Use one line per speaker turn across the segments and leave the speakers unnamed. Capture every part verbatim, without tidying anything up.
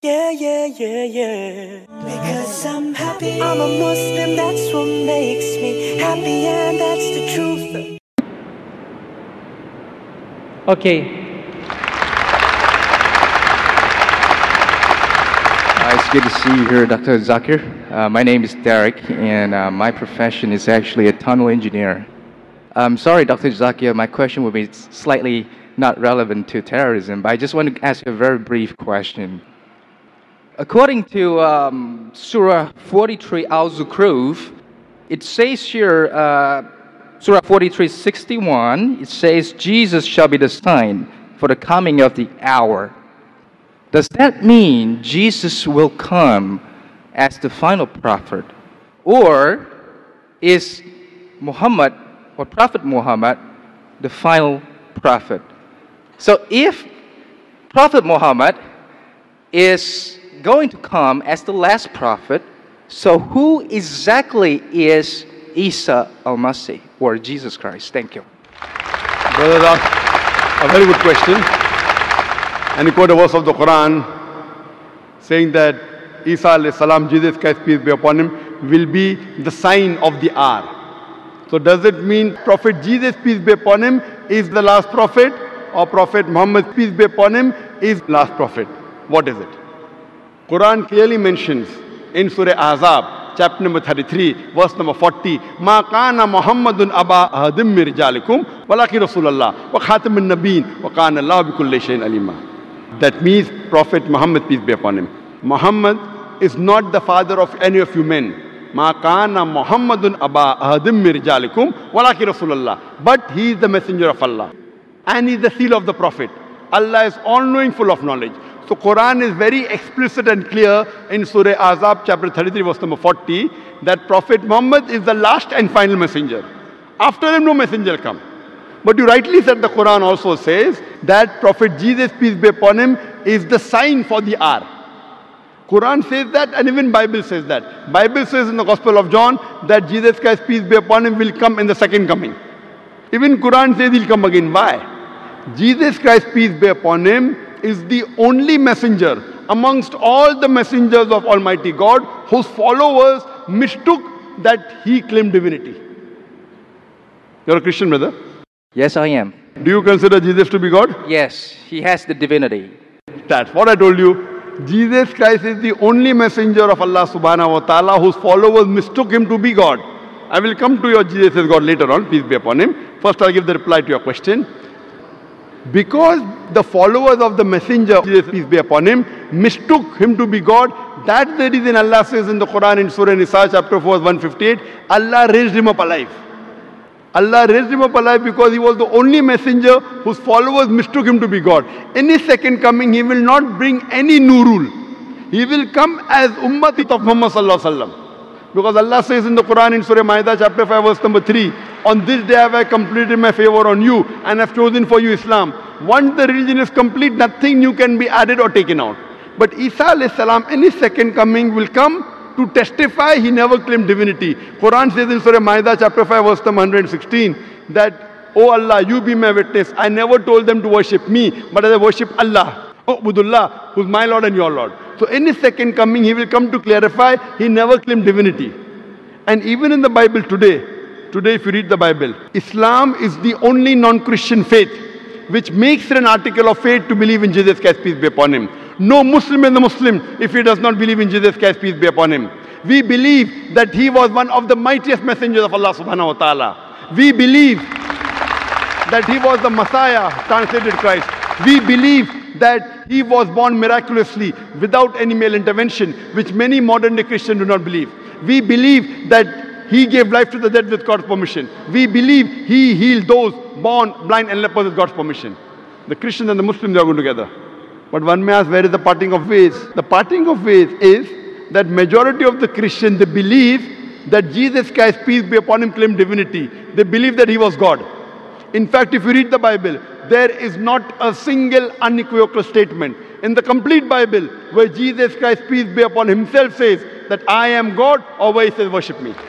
Yeah, yeah, yeah, yeah. Because I'm happy. I'm a Muslim, that's what makes me happy, and that's the truth.
Okay.
Uh, it's good to see you here, Doctor Zakir. Uh, my name is Derek, and uh, my profession is actually a tunnel engineer. I'm sorry, Doctor Zakir, my question will be slightly not relevant to terrorism, but I just want to ask you a very brief question. According to um, Surah forty-three Al-Zukhruf, it says here, uh, Surah forty-three sixty-one, it says, Jesus shall be the sign for the coming of the hour. Does that mean Jesus will come as the final prophet? Or is Muhammad, or Prophet Muhammad, the final prophet? So if Prophet Muhammad is going to come as the last prophet, so who exactly is Isa al-Masih, or Jesus Christ? Thank you.
Brother asked a very good question. And he quoted a verse of the Quran saying that Isa alayhi salam, Jesus Christ, peace be upon him, will be the sign of the hour. So does it mean Prophet Jesus, peace be upon him, is the last prophet, or Prophet Muhammad, peace be upon him, is last prophet? What is it? Quran clearly mentions in Surah Ahzab, chapter number thirty-three, verse number forty, Ma kana Muhammadun aba ahadim min rijalikum walakin Rasulullah wa khatamun nabiyyin wa kana Allahu bi kulli shay'in alima. That means Prophet Muhammad, peace be upon him. Muhammad is not the father of any of you men. Ma kana Muhammadun aba ahadim min rijalikum walakin Rasulullah. But he is the messenger of Allah. And he is the seal of the Prophet. Allah is all-knowing, full of knowledge. So Quran is very explicit and clear in Surah Ahzab, chapter thirty-three, verse number forty, that Prophet Muhammad is the last and final messenger. After him, no messenger will come. But you rightly said the Quran also says that Prophet Jesus, peace be upon him, is the sign for the hour. Quran says that, and even Bible says that. Bible says in the Gospel of John that Jesus Christ, peace be upon him, will come in the second coming. Even Quran says he'll come again. Why? Jesus Christ, peace be upon him, is the only messenger amongst all the messengers of Almighty God whose followers mistook that he claimed divinity. You're a Christian, brother?
Yes, I am.
Do you consider Jesus to be God?
Yes, he has the divinity.
That's what I told you. Jesus Christ is the only messenger of Allah subhanahu wa ta'ala whose followers mistook him to be God. I will come to your Jesus as God later on, peace be upon him. First I'll give the reply to your question. Because the followers of the messenger, Jesus, peace be upon him, mistook him to be God, that's the reason Allah says in the Quran in Surah Nisa chapter four, one fifty-eight, Allah raised him up alive. Allah raised him up alive because he was the only messenger whose followers mistook him to be God. In his second coming, he will not bring any new rule. He will come as Ummati of Muhammad sallallahu alaihi wasallam. Because Allah says in the Quran in Surah Ma'idah chapter five, verse number three, on this day have I completed my favor on you and have chosen for you Islam. Once the religion is complete, nothing new can be added or taken out. But Isa alayhi salam in his second coming will come to testify he never claimed divinity. Quran says in Surah Ma'idah chapter five, verse number one hundred sixteen, that, oh Allah, you be my witness. I never told them to worship me, but I worship Allah. Oh, Budullah, who's my Lord and your Lord. So in his second coming, he will come to clarify he never claimed divinity. And even in the Bible today, today if you read the Bible, Islam is the only non-Christian faith which makes it an article of faith to believe in Jesus Christ, peace be upon him. No Muslim is a Muslim if he does not believe in Jesus Christ, peace be upon him. We believe that he was one of the mightiest messengers of Allah subhanahu wa ta'ala. We believe that he was the Messiah, translated Christ. We believe that he was born miraculously without any male intervention, which many modern day Christians do not believe. We believe that he gave life to the dead with God's permission. We believe he healed those born blind and lepers with God's permission. The Christians and the Muslims are going together. But one may ask, where is the parting of ways? The parting of ways is that majority of the Christians, they believe that Jesus Christ, peace be upon him, claimed divinity. They believe that he was God. In fact, if you read the Bible, there is not a single unequivocal statement in the complete Bible where Jesus Christ, peace be upon him, himself says that I am God, or where he says worship me.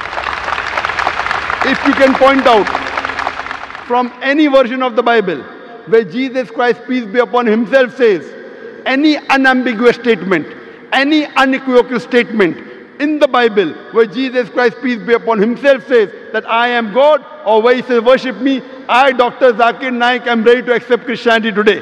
If you can point out from any version of the Bible where Jesus Christ, peace be upon him, himself says any unambiguous statement, any unequivocal statement in the Bible where Jesus Christ, peace be upon him, himself says that I am God, or where he says worship me, I, Doctor Zakir Naik, am ready to accept Christianity today.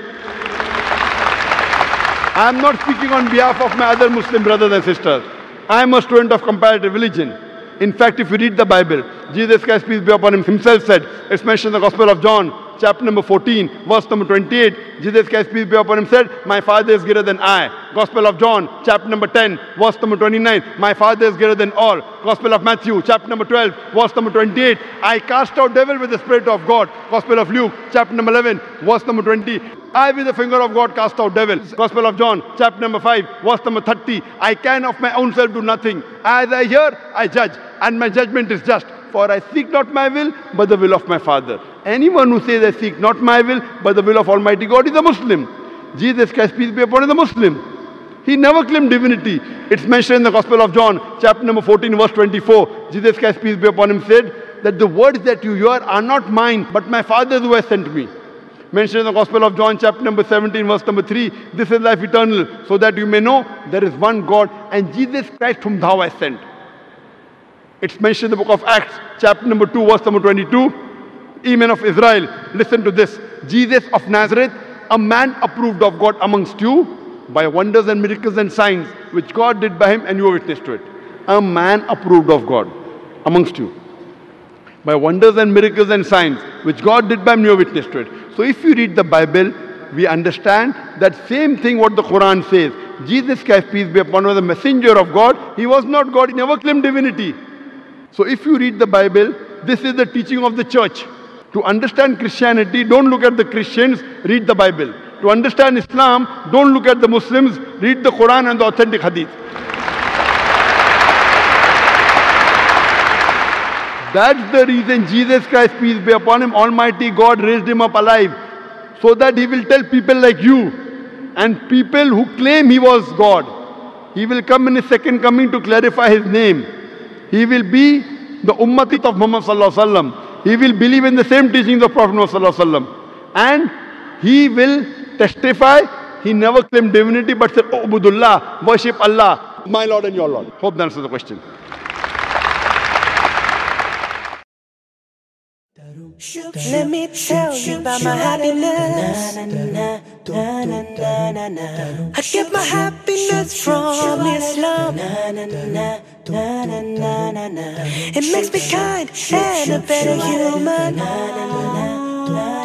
I am not speaking on behalf of my other Muslim brothers and sisters. I am a student of comparative religion. In fact, if you read the Bible, Jesus Christ, peace be upon him, himself said, it's mentioned in the Gospel of John, chapter number fourteen, verse number twenty-eight, Jesus Christ, peace be upon him, said, my Father is greater than I. Gospel of John, chapter number ten, verse number twenty-nine, my Father is greater than all. Gospel of Matthew, chapter number twelve, verse number twenty-eight, I cast out devil with the Spirit of God. Gospel of Luke, chapter number eleven, verse number twenty, I with the finger of God cast out devils. Gospel of John, chapter number five, verse number thirty, I can of my own self do nothing. As I hear, I judge, and my judgment is just. For I seek not my will, but the will of my Father. Anyone who says I seek not my will, but the will of Almighty God is a Muslim. Jesus Christ, peace be upon him, is a Muslim. He never claimed divinity. It's mentioned in the Gospel of John, chapter number fourteen, verse twenty-four. Jesus Christ, peace be upon him, said that the words that you hear are not mine, but my Father's who has sent me. Mentioned in the Gospel of John, chapter number seventeen, verse number three, this is life eternal, so that you may know there is one God, and Jesus Christ whom thou hast sent. It's mentioned in the book of Acts, chapter number two, verse number twenty-two. Ye men of Israel, listen to this. Jesus of Nazareth, a man approved of God amongst you by wonders and miracles and signs which God did by him, and you are witness to it. A man approved of God amongst you by wonders and miracles and signs which God did by him, you are witness to it. So if you read the Bible, we understand that same thing what the Quran says. Jesus Christ, peace be upon him, was the messenger of God. He was not God. He never claimed divinity. So if you read the Bible, this is the teaching of the church. To understand Christianity, don't look at the Christians, read the Bible. To understand Islam, don't look at the Muslims, read the Quran and the authentic Hadith. That's the reason Jesus Christ, peace be upon him, Almighty God raised him up alive, so that he will tell people like you and people who claim he was God. He will come in his second coming to clarify his name. He will be the Ummatit of Muhammad Sallallahu Alaihi Wasallam. He will believe in the same teachings of Prophet Muhammad Sallallahu Alaihi Wasallam. And he will testify, he never claimed divinity but said, oh, Ubudullah, worship Allah, my Lord and your Lord. Hope that answers the question.
Let me tell you about my happiness. I get my happiness from Islam. It makes me kind and a better human.